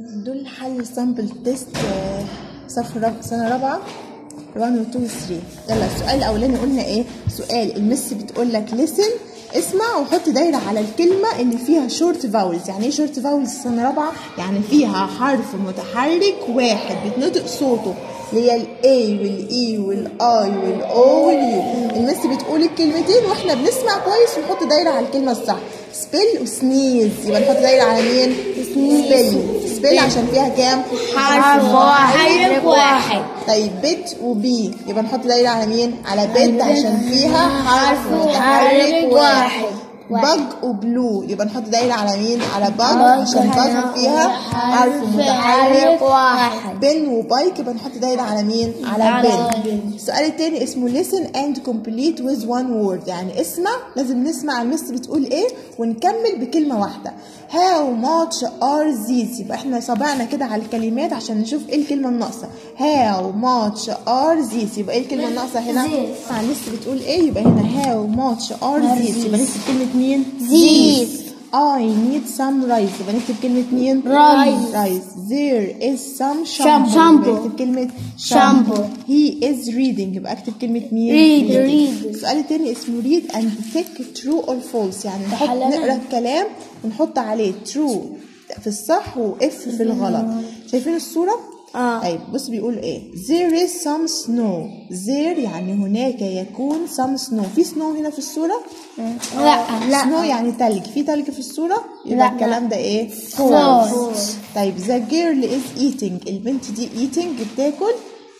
دول حل سامبل تيست سنة رابعة 1 و 2 و 3. يلا السؤال الأولاني قلنا إيه؟ سؤال المس بتقول لك listen، اسمع وحط دايرة على الكلمة اللي فيها شورت فاولز. يعني إيه شورت فاولز سنة رابعة؟ يعني فيها حرف متحرك واحد بتنطق صوته، اللي هي ال A وال E وال I وال O وال U. المس بتقول الكلمتين واحنا بنسمع كويس ونحط دايرة على الكلمة الصح. سبيل وسنيز، يبقى نحط دايرة على مين؟ سبيل عشان فيها كام؟ حرف واحد. طيب بت وبي، يبقى نحط دايرة على مين؟ على بت عشان فيها حرف متحرك واحد. بج وبلو، يبقى نحط دايرة على مين؟ على بج عشان بج فيها حرف متحرك واحد. بن وبايك، يبقى نحط دايرة على مين؟ على بن. السؤال التاني اسمه listen and complete with one word، يعني اسمع، لازم نسمع المس بتقول ايه ونكمل بكلمة واحدة. how much are these، يبقى احنا صبعنا كده على الكلمات عشان نشوف ايه الكلمة الناقصة. how much are these، يبقى ايه الكلمة الناقصة هنا؟ المس بتقول ايه؟ يبقى هنا how much are these، يبقى نكتب كلمة مين؟ these. I need some rice، يبقى نكتب كلمة مين؟ rice. There is some shampoo، يبقى نكتب كلمة shampoo. He is reading، يبقى اكتب كلمة مين؟ read. السؤال التاني اسمه read and tick true or false، يعني نقرا الكلام ونحط عليه true في الصح و F في الغلط. شايفين الصورة؟ طيب بص بيقول ايه؟ there is some snow. there يعني هناك يكون some snow. في snow هنا في الصورة؟ لا. snow يعني تلج. في تلج في الصورة؟ يبقى الكلام ده ايه؟ false. طيب the girl is eating، البنت دي eating بتاكل؟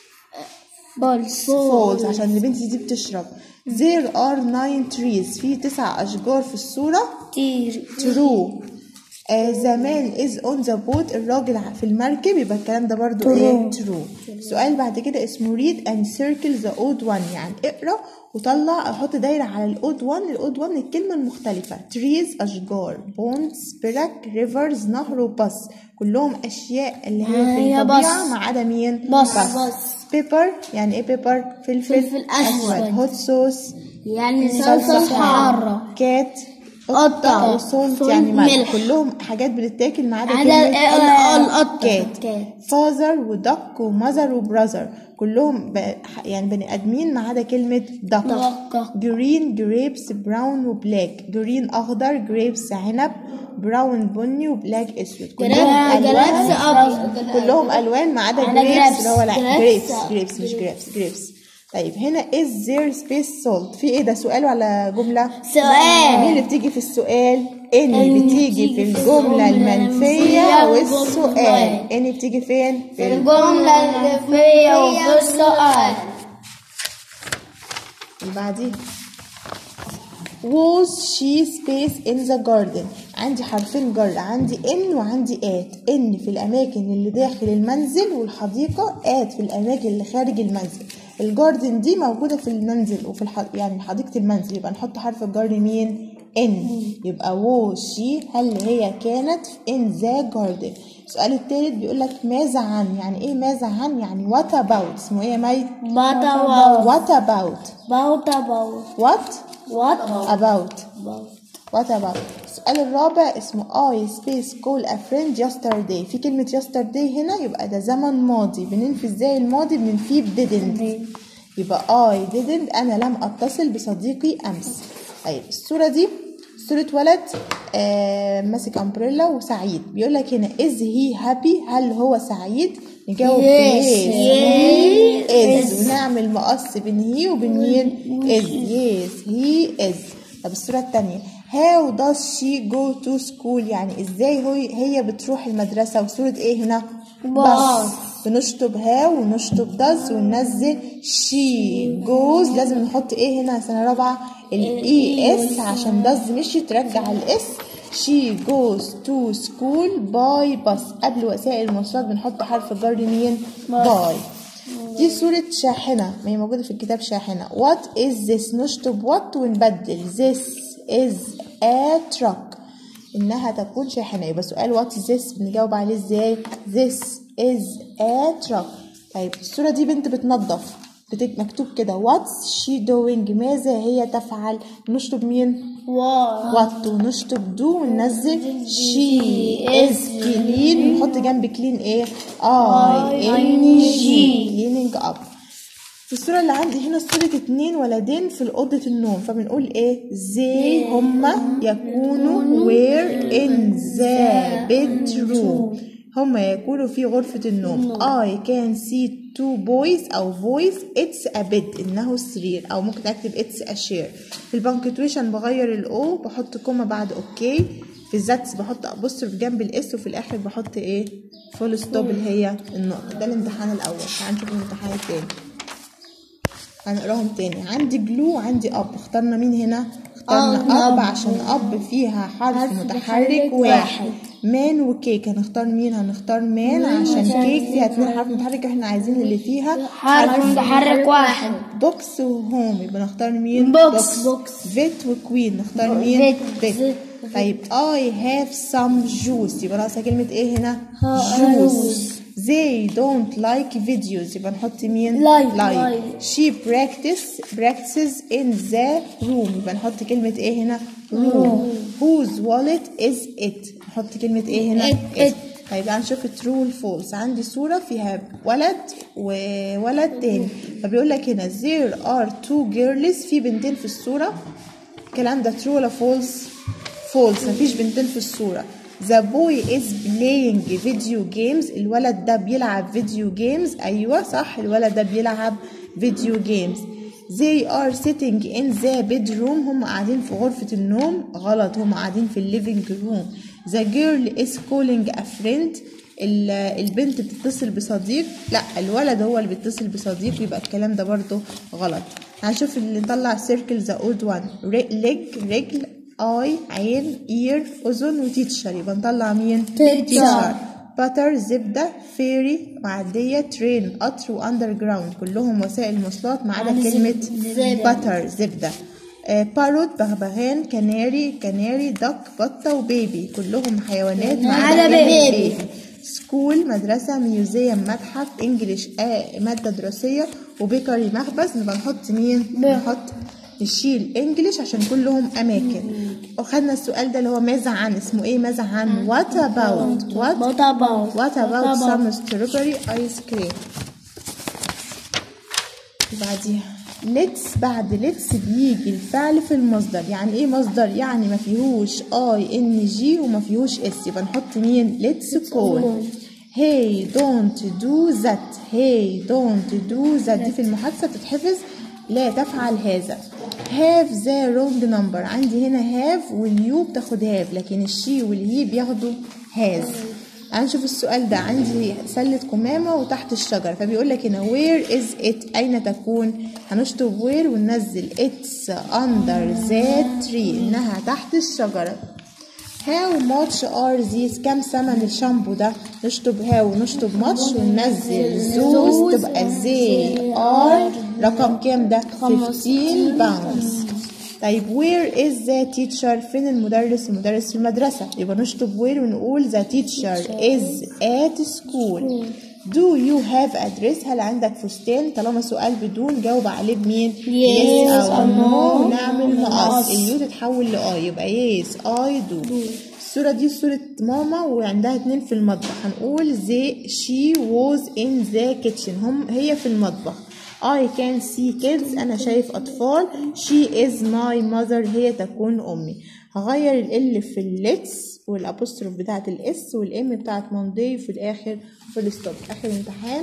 false عشان البنت دي بتشرب. there are 9 trees، في 9 أشجار في الصورة؟ true. the man is on the boat، الراجل في المركب، يبقى الكلام ده برضو ايه؟ true. سؤال بعد كده اسمه read and circle the odd one، يعني اقرا وطلع احط دايره على الاود 1. الاود 1 الكلمه المختلفه. trees أشجار، ponds برك، rivers نهر، وباص كلهم اشياء اللي هي في الطبيعه ما عدا مين؟ باص. pepper يعني ايه pepper؟ فلفل اسود. hot sauce يعني صلصه حاره. cat قطة. وسولت يعني ملح. كلهم حاجات بتتاكل ما عدا كلمة القطة. فازر ودك ومذر وبراذر كلهم يعني بني ادمين ما عدا كلمة دك. جرين جريبس براون وبلاك. جرين اخضر، جريبس عنب، براون بني، وبلاك اسود. كلهم الوان، كلهم الوان ما عدا جريبس اللي هو جريبس مش جريبس. طيب هنا is there space salt، في ايه ده؟ سؤال ولا جملة؟ سؤال. مين اللي بتيجي في السؤال؟ ان بتيجي في الجملة المنفية والسؤال. ان بتيجي فين؟ في الجملة المنفية وفي السؤال. اللي بعديه was she space in the garden. عندي حرفين جر، عندي in وعندي at. in في الأماكن اللي داخل المنزل والحديقة، at في الأماكن اللي خارج المنزل. الجاردن دي موجودة في المنزل وفي يعني حديقة المنزل، يبقى نحط حرف الجر مين؟ in. يبقى was she هل هي كانت in the garden. السؤال الثالث بيقول لك ماذا عن، يعني ايه ماذا عن؟ يعني what about. اسمه ايه يا مي؟ what about. السؤال الرابع اسمه I space call a friend yesterday. في كلمة yesterday هنا يبقى ده زمن ماضي. بننفي ازاي الماضي؟ بننفيه didn't. يبقى I didn't، أنا لم أتصل بصديقي أمس. طيب الصورة دي صورة ولد ماسك أمبريلا وسعيد. بيقول لك هنا is he happy، هل هو سعيد؟ نجاوب yes he is، ونعمل مقص بين he وبين مين؟ is. yes he is. طب الصورة التانية how does she go to school، يعني ازاي هي بتروح المدرسة. وصورة ايه هنا؟ bus. بنشطب how ونشطب does وننزل she goes. لازم نحط ايه هنا سنة رابعة؟ es عشان does مشي ترجع الاس. she goes to school by bus. قبل وسائل المواصلات بنحط حرف الجر مين؟ by. دي صورة شاحنة، ما هي موجودة في الكتاب شاحنة. what is this، نشطب what ونبدل this is a truck، إنها تكون شاحنة. يبقى سؤال what is this بنجاوب عليه ازاي؟ this is a truck. طيب الصورة دي بنت بتنظف، مكتوب كده what's she doing، ماذا هي تفعل. نشطب مين؟ what ونشطب do وننزل she is clean ونحط جنب clean ايه ing cleaning up. في الصورة اللي عندي هنا صورة 2 ولدين في أوضة النوم، فبنقول ايه they هما يكونوا were in the bedroom، هما يكونوا في غرفة النوم. I can see 2 boys أو voice it's a bed إنه سرير، أو ممكن أكتب it's a chair. في البنكتويشن بغير الأو بحط كوما بعد أوكي. في الذاتس بحط أبوستروف جنب الإس، وفي الآخر بحط إيه فول ستوب اللي هي النقطة. ده الامتحان الأول. هنشوف الامتحان التاني هنقراهم تاني. عندي جلو وعندي أب. اخترنا مين هنا؟ اخترنا أب عشان أب فيها حرف متحرك واحد. مان وكيك هنختار مين؟ هنختار مان عشان كيك فيها 2 حرف متحرك، احنا عايزين اللي فيها حرف متحرك واحد. بوكس وهوم يبقى نختار مين؟ بوكس. فيت وكوين نختار مين؟ فيت. طيب I have some juice يبقى ناقصة كلمة ايه هنا؟ juice. They don't like videos يبقى نحط مين؟ like. She practices in the room يبقى نحط كلمة ايه هنا؟ room. Whose wallet is it؟ نحط كلمة ايه هنا؟ it. طيب هنشوف true ولا false. عندي صورة فيها ولد وولد تاني، فبيقول لك هنا there are 2 girls في بنتين في الصورة. الكلام ده true ولا false؟ false. مفيش بنتين في الصورة. The boy is playing video games الولد ده بيلعب فيديو جيمز. أيوة صح الولد ده بيلعب فيديو جيمز. They are sitting in the bedroom هم قاعدين في غرفة النوم. غلط هم قاعدين في الليفينج روم. The girl is calling a friend البنت بتتصل بصديق. لا الولد هو اللي بيتصل بصديق يبقى الكلام ده برضو غلط. هنشوف اللي نطلع circle the old one. leg رجل اي عين ear اذن وتيتشر يبقى نطلع مين؟ تيتشر. باتر زبده فيري معديه ترين قطر واندر جراوند كلهم وسائل مواصلات ما عدا كلمه باتر زبده. باروت بغبغان كناري دك بطه وبيبي كلهم حيوانات ما عدا بيبي. سكول مدرسه ميوزيوم متحف انجليش ماده دراسيه وبيكري مخبز نبقى نحط مين؟ نحط نشيل انجليش عشان كلهم اماكن. وخدنا السؤال ده اللي هو ماذا عن اسمه ايه؟ ماذا عن what about some strawberry ice cream. بعديها let's. بعد let's بيجي الفعل في المصدر. يعني ايه مصدر؟ يعني ما فيهوش ing وما فيهوش اس يبقى نحط مين؟ let's call. hey don't do that دي في المحادثة بتتحفظ لا تفعل هذا. have the wrong number عندي هنا have واليو بتاخد have لكن الشي والهي بياخدوا has. هنشوف السؤال ده. عندي سلة قمامة وتحت الشجرة فبيقول لك هنا where is it أين تكون؟ هنشطب where وننزل it's under the tree إنها تحت الشجرة. how much are these كم ثمن الشامبو ده؟ نشطب how ونشطب much وننزل those تبقى they are رقم كام ده؟ 15 pounds. طيب where is the teacher فين المدرس؟ المدرس في المدرسة يبقى نشطب where ونقول the teacher is at school. do you have a dress هل عندك فستان؟ طالما سؤال بدون جاوب عليه بمين؟ yes أو no ونعمل نقص اليو تتحول لآي يبقى yes I do. الصورة دي صورة ماما وعندها 2 في المطبخ هنقول she was in the kitchen هي في المطبخ. I can see kids أنا شايف أطفال. she is my mother هي تكون أمي. هغير ال في الليتس والأبوستروف بتاعة الاس والام بتاعة موندي وفي الآخر في الستوب. آخر امتحان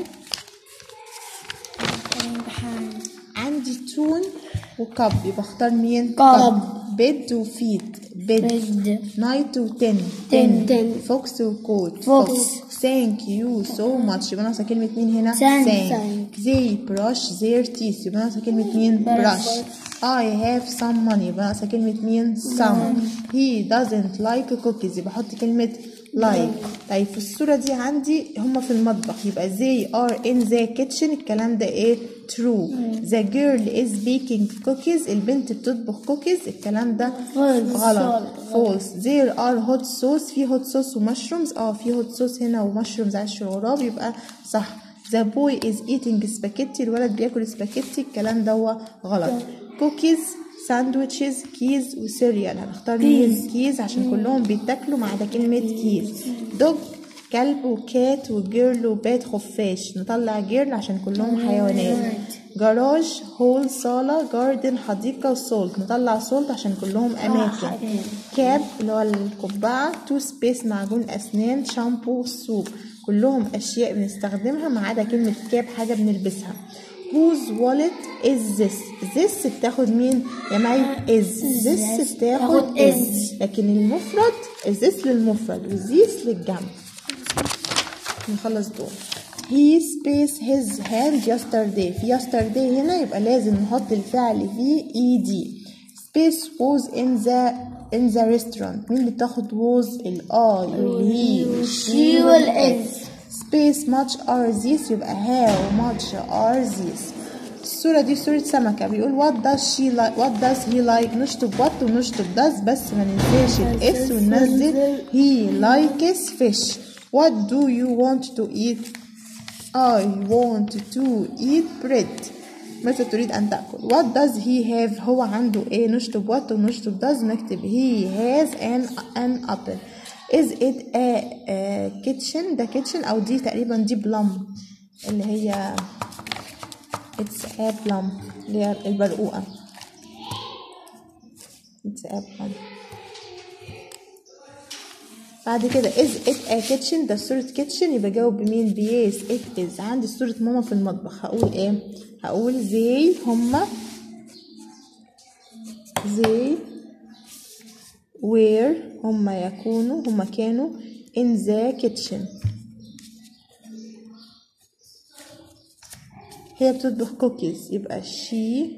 عندي تون وكب يبقى اختار مين؟ كب. بيد وفيت بيد. نايت وتن فوكس وكوت فوكس. thank you so much يبقى ناقصة كلمة مين هنا؟ thank. they brush their teeth يبقى ناقصة كلمة مين؟ brush. I have some money يبقى ناقصة كلمة مين؟ some. he doesn't like cookies يبقى احط كلمة like. طيب في الصورة دي عندي هما في المطبخ يبقى they are in the kitchen الكلام ده ايه؟ true. the girl is baking cookies البنت بتطبخ كوكيز الكلام ده غلط false. there are hot sauce في hot sauce ومشرومز في hot sauce هنا ومشرومز عيش الغراب يبقى صح. the boy is eating spaghetti الولد بياكل سباكيتي الكلام ده غلط. cookies ساندويتشز كيز وسيريال. هنختار مين؟ كيز عشان كلهم بيتاكلوا ما عدا كلمة كيز. دوج كلب وكات وجيرل وبات خفاش. نطلع جيرل عشان كلهم حيوانات. جراج هول صالة. جاردن حديقة وسولت. نطلع سولت عشان كلهم أماكن. كاب اللي هو القبعة. تو سبيس معجون أسنان. شامبو سوب. كلهم أشياء بنستخدمها ما عدا كلمة كاب حاجة بنلبسها. whose wallet is this. this بتاخد مين يا مي؟ is. this بتاخد is. لكن المفرد this للمفرد وthese للجمع. نخلص دول. he space his hand yesterday. في yesterday هنا يبقى لازم نحط الفعل فيه ed. space was in the restaurant. مين اللي بتاخد was؟ الآي والهي والشي والإز. space much are these يبقى how much are these. الصورة دي صورة سمكة. بيقول what does he like. نشطب what ونشطب does بس ما ننساش الاس وننزل he likes fish. what do you want to eat؟ I want to eat bread. ماذا تريد أن تأكل؟ what does he have؟ هو عنده ايه؟ نشطب what ونشطب does نكتب he has an apple. is it a kitchen؟ ده kitchen أو دي تقريبا دي plum اللي هي it's a plum اللي هي البرقوقة. it's a plum. بعد كده is it a kitchen؟ ده صورة kitchen يبقى جاوب بمين؟ yes it is. عندي صورة ماما في المطبخ هقول ايه؟ هقول they هما they were هما يكونوا هما كانوا in the kitchen. هي بتطبخ cookies يبقى she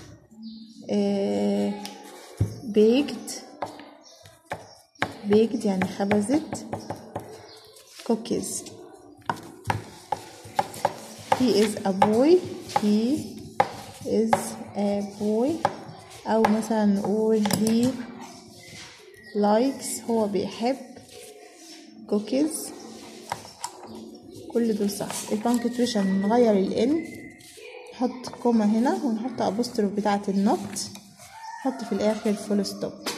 baked يعني خبزت cookies. he is a boy أو مثلا نقول he likes هو بيحب cookies. كل دول صح. البانكتويشن نغير الان نحط كوما هنا ونحط ابوستروف بتاعة النوت نحط في الاخر فول ستوب.